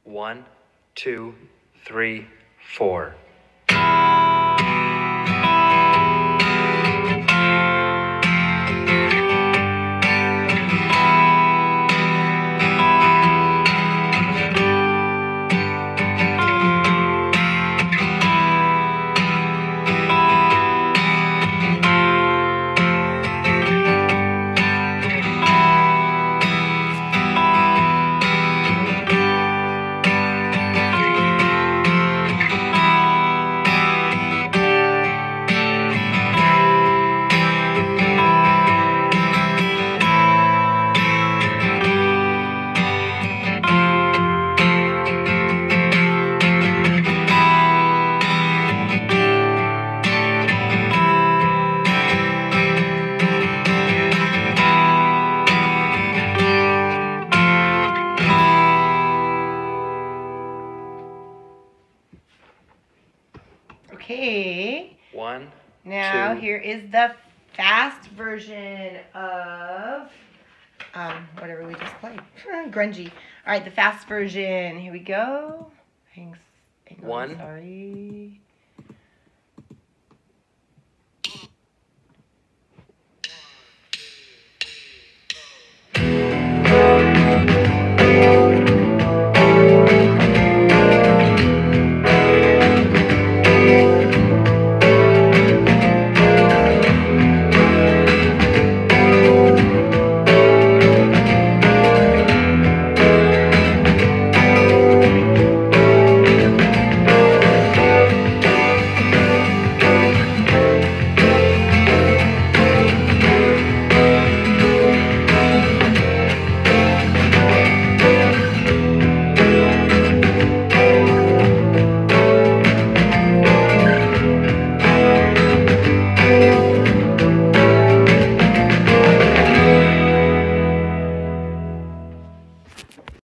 1, 2, 3, 4. Okay. 1, Now 2. here is the fast version of whatever we just played. Grungy. All right, the fast version. Here we go. Hang on, 1, sorry.